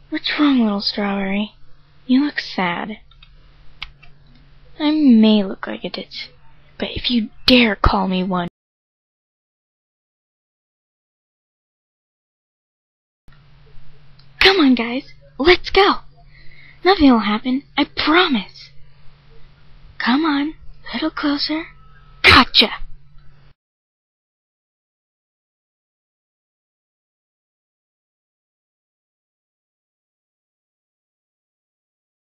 What's wrong, little strawberry? You look sad. I may look like a ditz, but if you dare call me one... Come on, guys, let's go! Nothing will happen, I promise! Come on, a little closer. Gotcha!